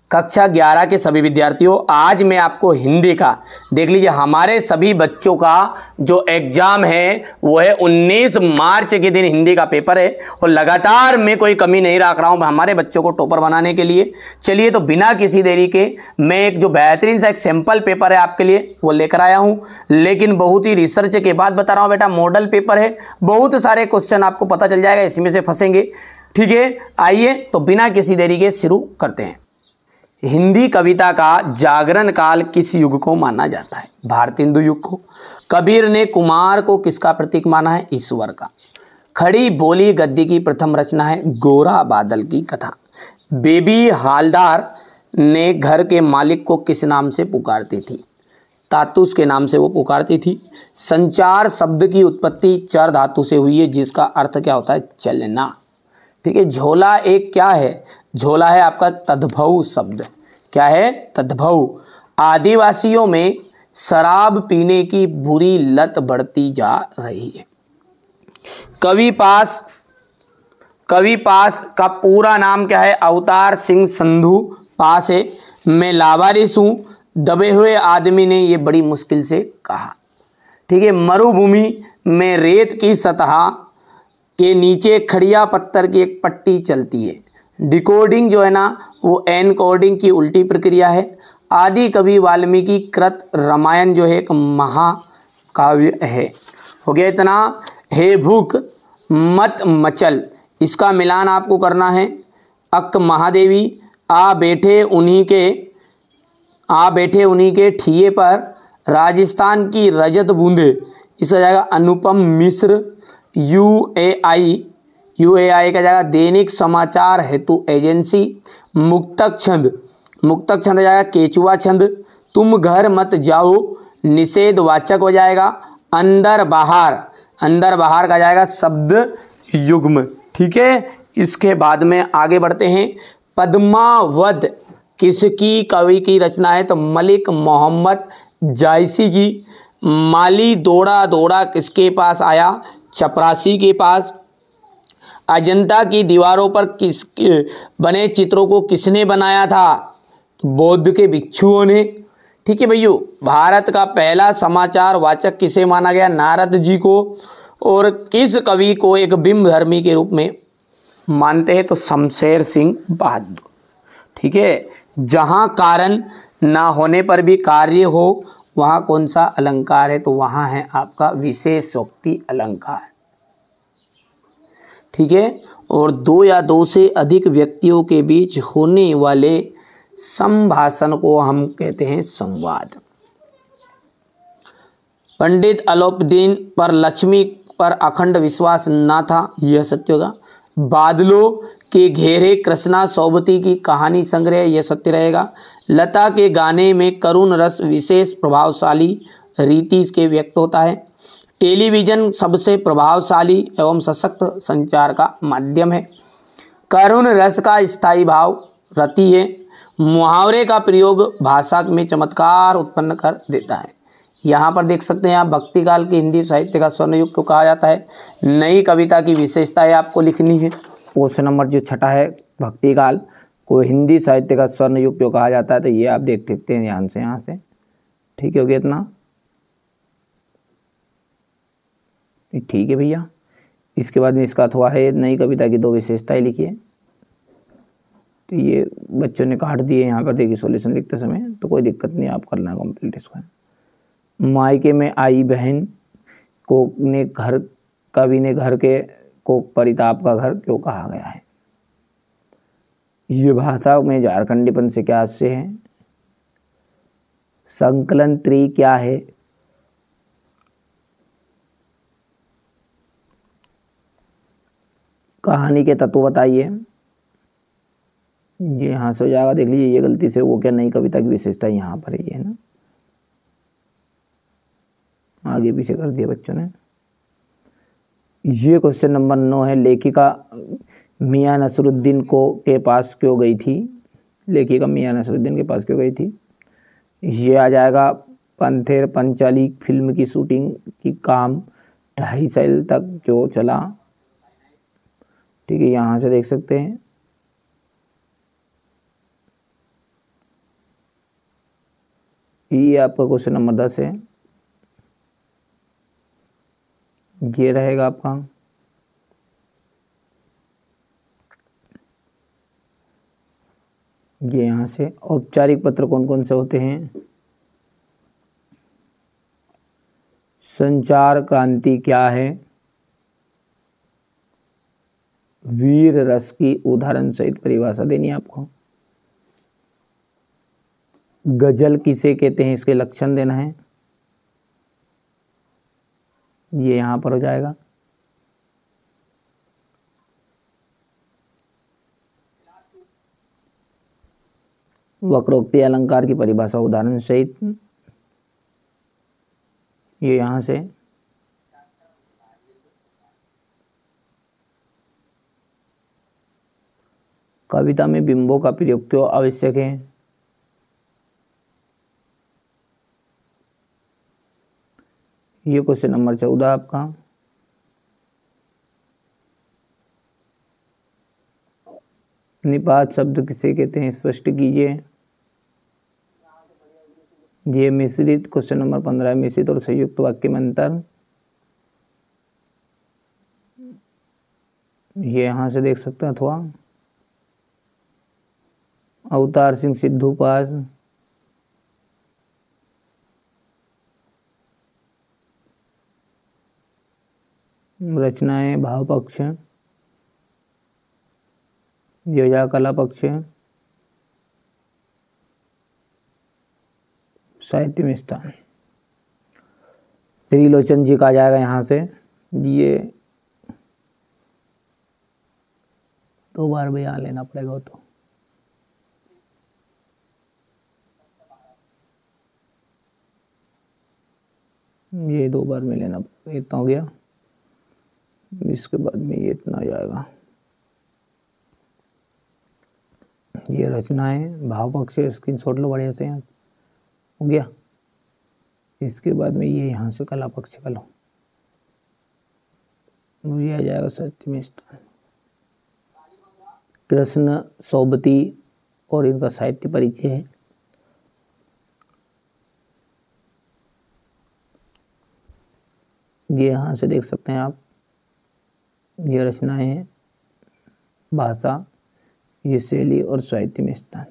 कक्षा 11 के सभी विद्यार्थियों, आज मैं आपको हिंदी का देख लीजिए, हमारे सभी बच्चों का जो एग्जाम है वो है 19 मार्च के दिन हिंदी का पेपर है और लगातार मैं कोई कमी नहीं रख रहा हूं हमारे बच्चों को टॉपर बनाने के लिए। चलिए तो बिना किसी देरी के मैं एक जो बेहतरीन सा एक सैंपल पेपर है आपके लिए वो लेकर आया हूं, लेकिन बहुत ही रिसर्च के बाद बता रहा हूं बेटा, मॉडल पेपर है, बहुत सारे क्वेश्चन आपको पता चल जाएगा, इसमें से फंसेंगे। ठीक है, आइए तो बिना किसी देरी के शुरू करते हैं। हिंदी कविता का जागरण काल किस युग को माना जाता है? भारतेंदु युग को। कबीर ने कुमार को किसका प्रतीक माना है? ईश्वर का। खड़ी बोली गद्य की प्रथम रचना है गोरा बादल की कथा। बेबी हालदार ने घर के मालिक को किस नाम से पुकारती थी? तातुस के नाम से वो पुकारती थी। संचार शब्द की उत्पत्ति चर धातु से हुई है, जिसका अर्थ क्या होता है? चलना। ठीक है, झोला एक क्या है? झोला है आपका तद्भव शब्द। क्या है? तद्भव। आदिवासियों में शराब पीने की बुरी लत बढ़ती जा रही है। कवि पास का पूरा नाम क्या है? अवतार सिंह संधू पास है। मैं लावारिस हूं, दबे हुए आदमी ने ये बड़ी मुश्किल से कहा। ठीक है, मरुभूमि में रेत की सतह के नीचे खड़िया पत्थर की एक पट्टी चलती है। डिकोडिंग जो है ना वो एनकोडिंग की उल्टी प्रक्रिया है। आदि कवि वाल्मीकि कृत रामायण जो है एक महाकाव्य है। हो गया इतना। हे भूख मत मचल, इसका मिलान आपको करना है। अक महादेवी आ बैठे उन्हीं के ठिये पर, राजस्थान की रजत बूंदे, इसका जाएगा अनुपम मिश्र। यूएआई का जाएगा दैनिक समाचार हेतु एजेंसी। मुक्तक छंद जाएगा केचुआ छंद। तुम घर मत जाओ निषेध वाचक हो जाएगा। अंदर बाहर का जाएगा शब्द युग्म। ठीक है, इसके बाद में आगे बढ़ते हैं। पद्मावत किसकी कवि की रचना है? तो मलिक मोहम्मद जायसी की। माली दौड़ा दौड़ा किसके पास आया? चपरासी के पास। अजंता की दीवारों पर बने चित्रों को किसने बनाया था? बौद्ध के भिक्षुओं ने। ठीक है भैया, भारत का पहला समाचार वाचक किसे माना गया? नारद जी को। और किस कवि को एक बिंब धर्मी के रूप में मानते हैं? तो शमशेर सिंह बहादुर। ठीक है, जहां कारण ना होने पर भी कार्य हो वहां कौन सा अलंकार है? तो वहां है आपका विशेषोक्ति अलंकार। ठीक है, और दो या दो से अधिक व्यक्तियों के बीच होने वाले संभाषण को हम कहते हैं संवाद। पंडित अलाउद्दीन पर लक्ष्मी पर अखंड विश्वास न था, यह सत्य होगा। बादलों के घेरे कृष्णा सौभती की कहानी संग्रह, यह सत्य रहेगा। लता के गाने में करुण रस विशेष प्रभावशाली रीति के व्यक्त होता है। टेलीविजन सबसे प्रभावशाली एवं सशक्त संचार का माध्यम है। करुण रस का स्थायी भाव रति है। मुहावरे का प्रयोग भाषा में चमत्कार उत्पन्न कर देता है। यहाँ पर देख सकते हैं आप, भक्ति काल के हिंदी साहित्य का स्वर्ण युग को कहा जाता है। नई कविता की विशेषताएं आपको लिखनी है। क्वेश्चन नंबर जो 6 है, भक्ति काल को हिंदी साहित्य का स्वर्ण युग क्यों कहा जाता है? तो ये आप देख सकते हैं यहाँ से। ठीक है, हो गया इतना। ठीक है भैया, इसके बाद में इसका अथवा है नई कविता की 2 विशेषताएं लिखिए। तो ये बच्चों ने काट दिए यहाँ पर, देखिए सॉल्यूशन लिखते समय, तो कोई दिक्कत नहीं, आप करना कंप्लीट इसको। मायके में आई बहन कवि ने घर के को परिताप का घर क्यों कहा गया है? ये भाषा में झारखंडीपन से क्या आशय है? संकलन त्रि क्या है? कहानी के तत्व बताइए। ये यहाँ से हो जाएगा, देख लीजिए ये गलती से वो क्या नई कविता की विशेषता यहाँ पर ही है ना, आगे पीछे कर दिया बच्चों ने। ये क्वेश्चन नंबर 9 है। लेखिका मियां नसरुद्दीन के पास क्यों गई थी? लेखिका मियां नसरुद्दीन के पास क्यों गई थी? ये आ जाएगा पंथेर पंचाली फिल्म की शूटिंग की काम 2.5 साल तक क्यों चला? ठीक है, यहाँ से देख सकते हैं। ये आपका क्वेश्चन नंबर 10 है। ये रहेगा आपका ये यहाँ से औपचारिक पत्र कौन कौन से होते हैं। संचार क्रांति क्या है, वीर रस की उदाहरण सहित परिभाषा देनी है आपको। गजल किसे कहते हैं, इसके लक्षण देना है, ये यहां पर हो जाएगा। वक्रोक्ति अलंकार की परिभाषा उदाहरण सहित, ये यहां से। कविता में बिंबों का प्रयोग क्यों आवश्यक है, ये क्वेश्चन नंबर 14 आपका। निपात शब्द किसे कहते हैं, स्पष्ट कीजिए, ये मिश्रित। क्वेश्चन नंबर 15 मिश्रित और संयुक्त वाक्य में अंतर, ये यहां से देख सकते हैं। अथवा अवतार सिंह सिद्धू पास, रचनाएं भाव पक्ष, योजा कला पक्ष, साहित्य में स्थान। त्रिलोचन जी का आ जाएगा यहाँ से, ये 2 बार भी यहाँ लेना पड़ेगा तो। ये 2 बार में लेना पड़ेगा, इतना हो गया। इसके बाद में ये इतना आ जाएगा। ये रचनाएं भाव पक्ष, स्क्रीनशॉट लो बढ़िया से, यहाँ हो गया। इसके बाद में ये यहाँ से कला पक्ष का लो, मुझे आ जाएगा साहित्य में स्थान। कृष्ण सोबती और इनका साहित्य परिचय है। ये यहाँ से देख सकते हैं आप, ये रचनाएं हैं, भाषा, ये शैली और साहित्य में स्थान।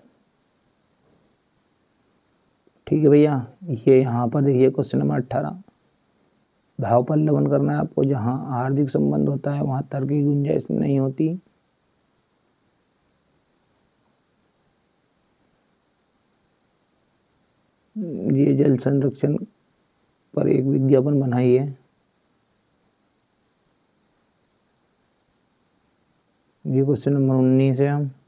ठीक है भैया। ये यहाँ पर देखिए क्वेश्चन नंबर 18, भाव पल्लवन करना है आपको। जहाँ हार्दिक संबंध होता है वहाँ तर्क की गुंजाइश नहीं होती। ये जल संरक्षण पर एक विज्ञापन बनाई है। ये क्वेश्चन नंबर 19 है। हम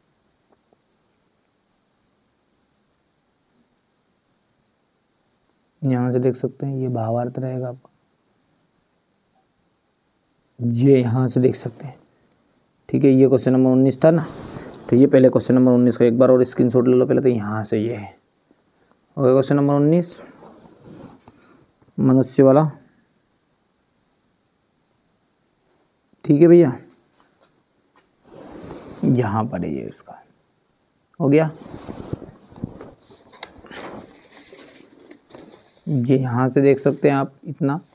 यहाँ से देख सकते हैं, ये भावार्थ रहेगा आपका, ये यहाँ से देख सकते हैं। ठीक है, ये क्वेश्चन नंबर 19 था ना, तो ये पहले क्वेश्चन नंबर 19 को एक बार और स्क्रीनशॉट ले लो पहले। तो यहाँ से ये है, ओके। क्वेश्चन नंबर 19 मनुष्य वाला। ठीक है भैया, यहाँ पर है ये, इसका हो गया। ये यहाँ से देख सकते हैं आप इतना।